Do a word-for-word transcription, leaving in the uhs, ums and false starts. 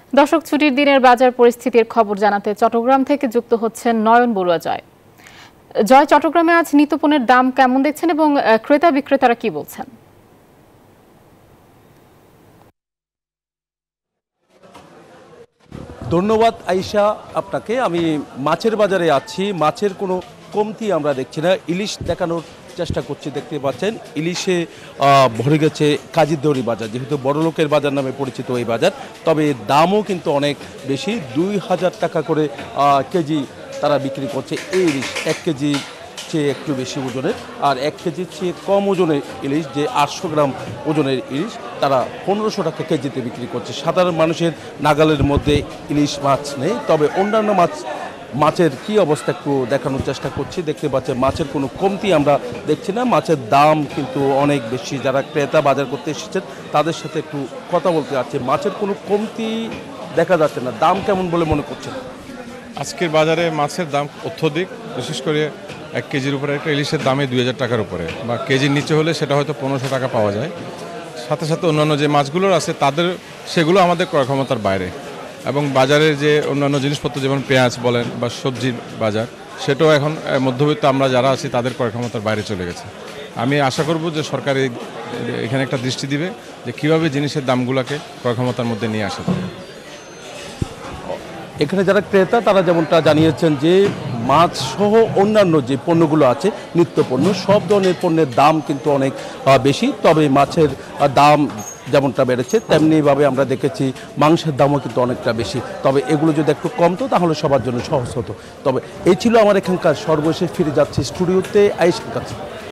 দর্শক, ছুটির দিনের বাজার পরিস্থিতির খবর জানাতে চট্টগ্রাম থেকে যুক্ত হচ্ছেন নয়ন বড়ুয়া জয়। জয়, চট্টগ্রামে আজ নিত্যপণ্যের দাম কেমন দেখছেন এবং ক্রেতা বিক্রেতারা কি বলছেন? ধন্যবাদ আয়েশা আপনাকে। আমি মাছের বাজারে আছি। মাছের কোনো কমতি আমরা দেখছি না। ইলিশ দেখানোর চেষ্টা করছি, দেখতে পাচ্ছেন ইলিশে ভরে গেছে কাজীরদেউরি বাজার, যেহেতু বড়লোকের বাজার নামে পরিচিত এই বাজার। তবে দামও কিন্তু অনেক বেশি, দুই হাজার টাকা করে কেজি তারা বিক্রি করছে এই ইলিশ। এক কেজি চেয়ে একটু বেশি ওজনের, আর এক কেজির চেয়ে কম ওজনের ইলিশ, যে আটশো গ্রাম ওজনের ইলিশ, তারা পনেরোশো টাকা কেজিতে বিক্রি করছে। সাধারণ মানুষের নাগালের মধ্যে ইলিশ মাছ নেই। তবে অন্যান্য মাছ মাছের কি অবস্থা একটু দেখানোর চেষ্টা করছি। দেখতে পাচ্ছেন মাছের কোনো কমতি আমরা দেখছি না। মাছের দাম কিন্তু অনেক বেশি। যারা ক্রেতা বাজার করতে এসেছেন তাদের সাথে একটু কথা বলতে যাচ্ছে। মাছের কোনো কমতি দেখা যাচ্ছে না। দাম কেমন বলে মনে করছেন? আজকের বাজারে মাছের দাম অত্যধিক, বিশেষ করে এক কেজির উপরে একটা ইলিশের দামে দুই হাজার টাকার উপরে, বা কেজির নিচে হলে সেটা হয়তো পনেরোশো টাকা পাওয়া যায়। সাথে সাথে অন্যান্য যে মাছগুলোর আছে তাদের সেগুলো আমাদের ক্রয় ক্ষমতার বাইরে, এবং বাজারের যে অন্যান্য জিনিসপত্র যেমন পেঁয়াজ বলেন বা সবজির বাজার, সেটাও এখন মধ্যবিত্ত আমরা যারা আছি তাদের ক্রয় ক্ষমতার বাইরে চলে গেছে। আমি আশা করব যে সরকার এখানে একটা দৃষ্টি দিবে যে কীভাবে জিনিসের দামগুলোকে ক্রয় ক্ষমতার মধ্যে নিয়ে আসা যাবে। এখানে যারা ক্রেতা তারা যেমনটা জানিয়েছেন যে মাছ সহ অন্যান্য যে পণ্যগুলো আছে, নিত্য পণ্য, সব ধরনের পণ্যের দাম কিন্তু অনেক বেশি। তবে মাছের দাম যেমনটা বেড়েছে তেমনিভাবে আমরা দেখেছি মাংসের দামও কিন্তু অনেকটা বেশি। তবে এগুলো যদি একটু কমতো তাহলে সবার জন্য সহজ হতো। তবে এই ছিল আমার এখানকার সর্বশেষ। ফিরে যাচ্ছি স্টুডিওতে আয়েশার কাছে।